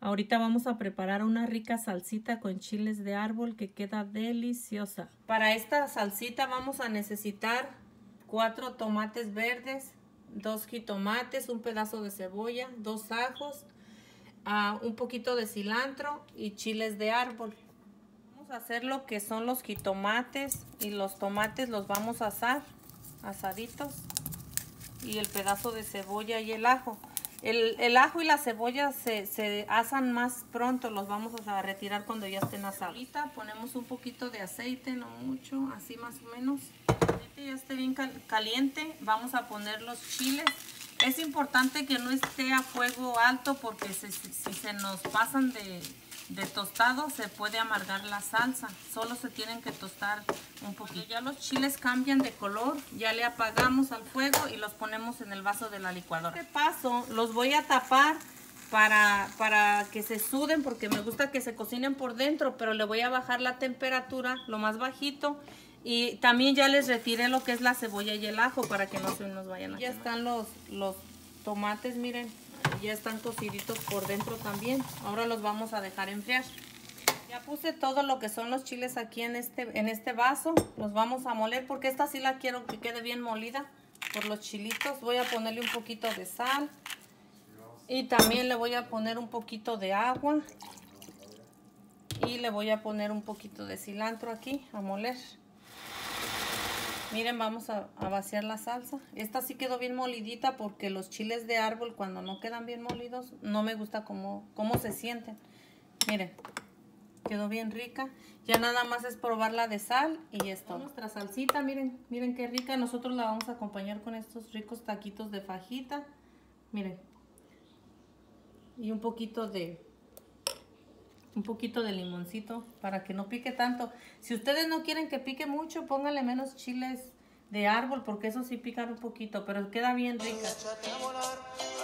Ahorita vamos a preparar una rica salsita con chiles de árbol que queda deliciosa. Para esta salsita vamos a necesitar 4 tomates verdes, 2 jitomates, un pedazo de cebolla, 2 ajos, un poquito de cilantro y chiles de árbol. Vamos a hacer lo que son los jitomates y los tomates los vamos a asar, asaditos, y el pedazo de cebolla y el ajo. El ajo y la cebolla se asan más pronto, los vamos a retirar cuando ya estén asados. Ahorita ponemos un poquito de aceite, no mucho, así más o menos. El aceite ya esté bien caliente, vamos a poner los chiles. Es importante que no esté a fuego alto porque si se nos pasan de tostado se puede amargar la salsa. Solo se tienen que tostar un poquito. Cuando ya los chiles cambian de color, ya le apagamos al fuego y los ponemos en el vaso de la licuadora. Este paso los voy a tapar para que se suden, porque me gusta que se cocinen por dentro, pero le voy a bajar la temperatura lo más bajito. Y también ya les retiré lo que es la cebolla y el ajo para que no se nos vayan a quemar. Ya están los tomates, miren, ya están cociditos por dentro también. Ahora los vamos a dejar enfriar. Ya puse todo lo que son los chiles aquí en este vaso. Los vamos a moler porque esta sí la quiero que quede bien molida por los chilitos. Voy a ponerle un poquito de sal y también le voy a poner un poquito de agua y le voy a poner un poquito de cilantro aquí a moler. Miren, vamos a vaciar la salsa. Esta sí quedó bien molidita porque los chiles de árbol cuando no quedan bien molidos no me gusta cómo se sienten. Miren, quedó bien rica. Ya nada más es probarla de sal y esto. Nuestra salsita, miren qué rica. Nosotros la vamos a acompañar con estos ricos taquitos de fajita. Miren. Y un poquito de limoncito para que no pique tanto. Si ustedes no quieren que pique mucho, pónganle menos chiles de árbol porque eso sí pican un poquito, pero queda bien rica.